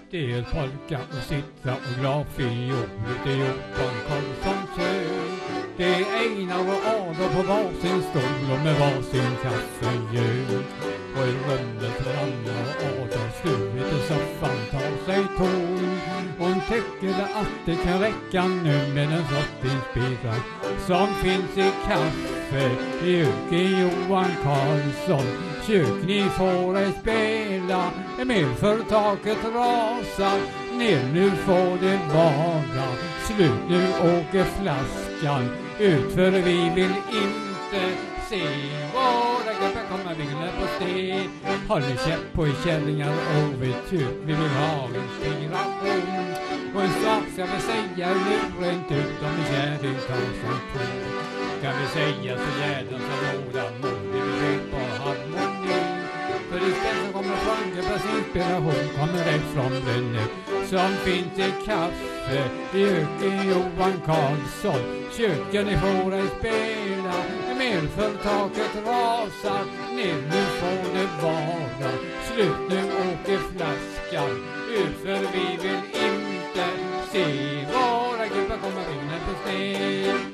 Det är polka och sitta och glavfiol. Det är Johan Karlssons hög. Det är Einar och Adolf på varsin stol och med varsin kaffegöl. Och i rummet Ranna och Adolf sluvet i soffan tar sig ton. Hon tycker att det kan räcka nu med en sortinspirad som finns i kaffe i Jöke Johan Karlsson. Kök ni får ej spela, Emil för taket rasar. Ner nu får det vara, slut nu åker flaskan ut för vi vill inte se våra gubbar komma vingla på steg. Har ni käpp på i källingar och vet hur vi vill ha inspiration. Och en sak ska vi säga rent ut om en kärring tar som på. Kan vi säga så gärna så råda modig vi vet på harmoni. För istället så kommer Frankebergs inspiration kommer det från den nu som finns i kaffe i Jöke Johan Karlsson. Köken ni får ej spela, Emil för taket rasar. Ner nu får det vara, slut nu åker flaskan ut för vi vill inte se våra gubbar komma vinna på steg.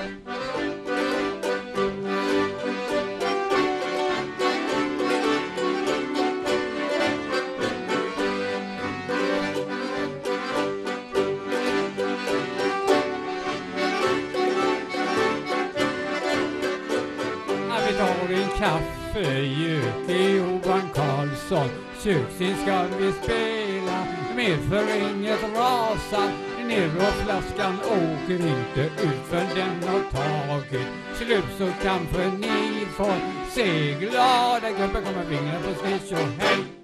Vi tar en kaffe i Jöke Johan Karlsson. Köksin ska vi spela, med för inget rasar. Ner och flaskan åker inte ut för den har tagit slut. Så kanske ni får se glada gubbar komma vingla på snitt och hej.